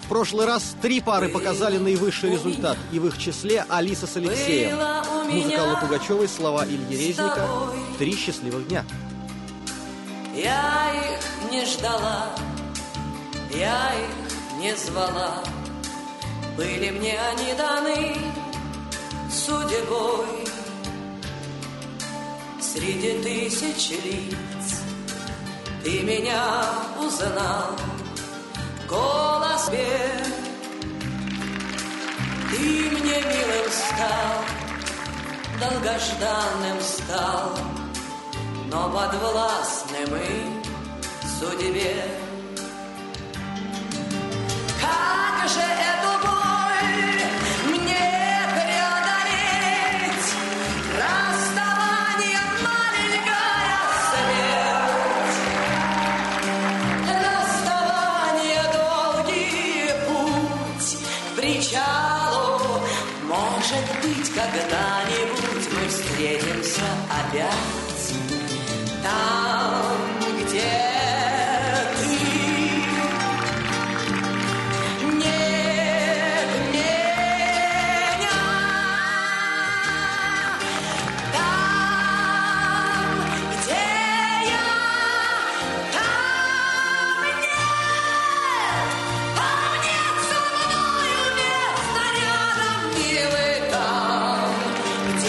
В прошлый раз 3 пары показали наивысший результат, и в их числе Алиса с Алексеем. Музыка Аллы Пугачевой, слова Ильи Резника. 3 счастливых дня. Я их не ждала, я их не звала, были мне они даны судьбой. Среди тысяч лиц ты меня узнал, голос пел, ты мне милым стал, долгожданным стал, но подвластным и судьбе. Как же эту боль мне преодолеть? Расставание, маленькая смерть. Расставание, долгий путь к причалу. Может быть, когда-нибудь мы встретимся опять. Там, где ты. Нет меня. Там, где я. Там нет. Там нет со мною места рядом, милый, там, где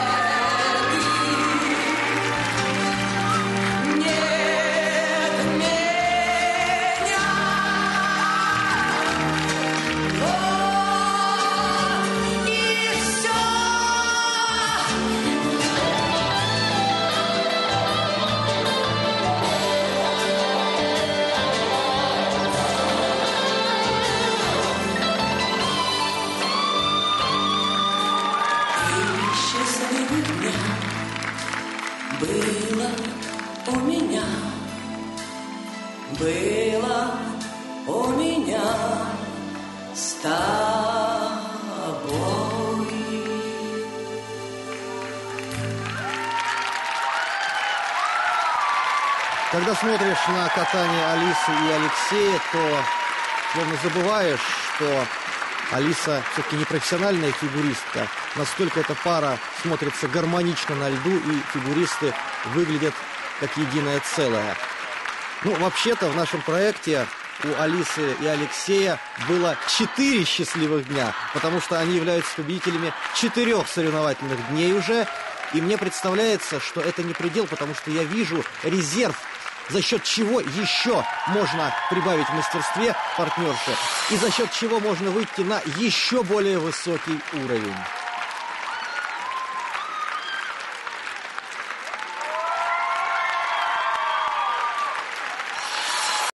было у меня с тобой. Когда смотришь на катание Алисы и Алексея, то словно забываешь, что Алиса все-таки не профессиональная фигуристка. Настолько эта пара смотрится гармонично на льду, и фигуристы выглядят как единое целое. Ну, вообще-то в нашем проекте у Алисы и Алексея было 4 счастливых дня, потому что они являются победителями 4 соревновательных дней уже. И мне представляется, что это не предел, потому что я вижу резерв, за счет чего еще можно прибавить в мастерстве партнерши, и за счет чего можно выйти на еще более высокий уровень.